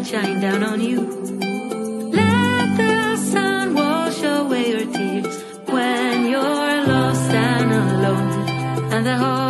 shine down on you. Let the sun wash away your tears when you're lost and alone, and the heart